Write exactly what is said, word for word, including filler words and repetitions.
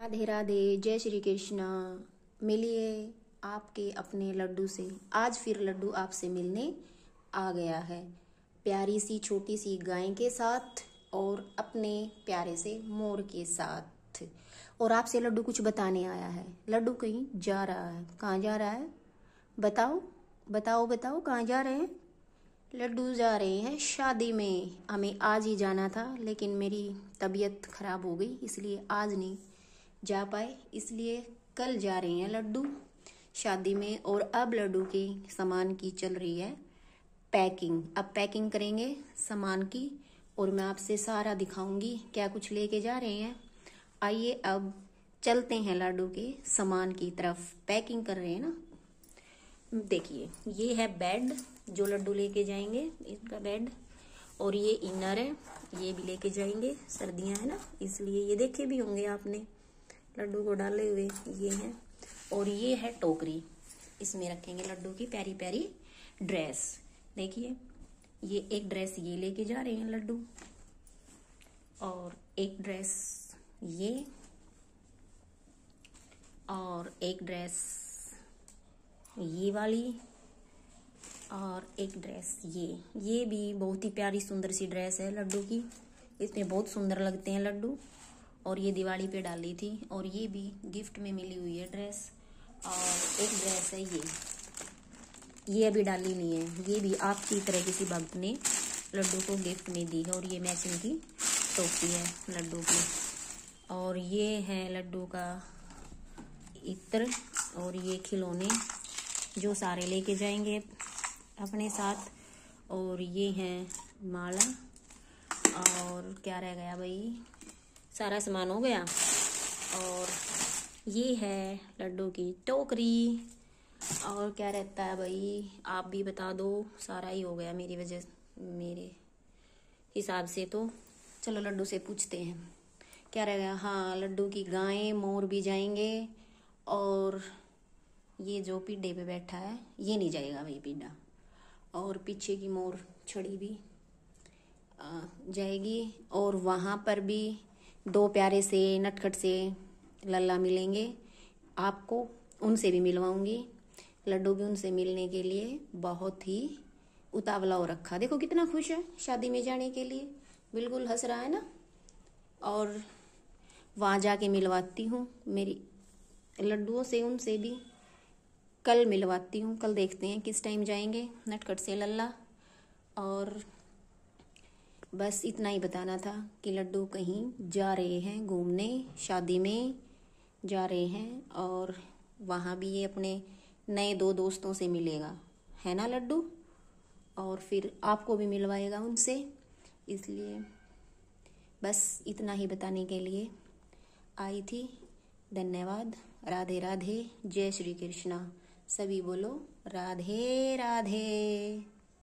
राधे राधे, जय श्री कृष्णा। मिलिए आपके अपने लड्डू से। आज फिर लड्डू आपसे मिलने आ गया है, प्यारी सी छोटी सी गाय के साथ और अपने प्यारे से मोर के साथ। और आपसे लड्डू कुछ बताने आया है। लड्डू कहीं जा रहा है। कहाँ जा रहा है? बताओ बताओ बताओ, कहाँ जा रहे हैं? लड्डू जा रहे हैं शादी में। हमें आज ही जाना था, लेकिन मेरी तबीयत खराब हो गई, इसलिए आज नहीं जा पाए, इसलिए कल जा रहे हैं लड्डू शादी में। और अब लड्डू के सामान की चल रही है पैकिंग। अब पैकिंग करेंगे सामान की और मैं आपसे सारा दिखाऊंगी क्या कुछ लेके जा रहे हैं। आइए अब चलते हैं लड्डू के सामान की तरफ। पैकिंग कर रहे हैं ना। देखिए, ये है बेड जो लड्डू लेके जाएंगे, इसका बेड। और ये इनर है, ये भी लेके जाएंगे, सर्दियां है ना इसलिए। ये देखे भी होंगे आपने लड्डू को डाले हुए, ये है। और ये है टोकरी, इसमें रखेंगे लड्डू की प्यारी प्यारी ड्रेस। देखिए, ये एक ड्रेस ये लेके जा रहे हैं लड्डू, और एक ड्रेस ये, और एक ड्रेस ये वाली, और एक ड्रेस ये ये भी बहुत ही प्यारी सुंदर सी ड्रेस है लड्डू की। इसमें बहुत सुंदर लगते हैं लड्डू, और ये दिवाली पे डाली थी। और ये भी गिफ्ट में मिली हुई है ड्रेस। और एक ड्रेस है ये ये अभी डाली नहीं है, ये भी आपकी तरह किसी भक्त ने लड्डू को गिफ्ट में दी है। और ये मैचिंग की टोपी है लड्डू की। और ये है लड्डू का इत्र, और ये खिलौने जो सारे लेके जाएंगे अपने साथ। और ये है माला, और क्या रह गया भाई, सारा सामान हो गया। और ये है लड्डू की टोकरी। और क्या रहता है भाई, आप भी बता दो। सारा ही हो गया मेरी वजह, मेरे हिसाब से तो। चलो लड्डू से पूछते हैं क्या रह गया। हाँ, लड्डू की गाय मोर भी जाएंगे। और ये जो पीढ़े पे बैठा है ये नहीं जाएगा भाई, पीढ़ा। और पीछे की मोर छड़ी भी आ, जाएगी। और वहाँ पर भी दो प्यारे से नटखट से लल्ला मिलेंगे आपको, उनसे भी मिलवाऊंगी। लड्डू भी उनसे मिलने के लिए बहुत ही उतावला हो रखा। देखो कितना खुश है शादी में जाने के लिए, बिल्कुल हंस रहा है ना। और वहाँ जाके मिलवाती हूँ मेरी लड्डुओं से, उनसे भी कल मिलवाती हूँ। कल देखते हैं किस टाइम जाएंगे नटखट से लल्ला। और बस इतना ही बताना था कि लड्डू कहीं जा रहे हैं घूमने, शादी में जा रहे हैं। और वहाँ भी ये अपने नए दो दोस्तों से मिलेगा, है ना लड्डू। और फिर आपको भी मिलवाएगा उनसे, इसलिए बस इतना ही बताने के लिए आई थी। धन्यवाद। राधे राधे, जय श्री कृष्णा। सभी बोलो राधे राधे।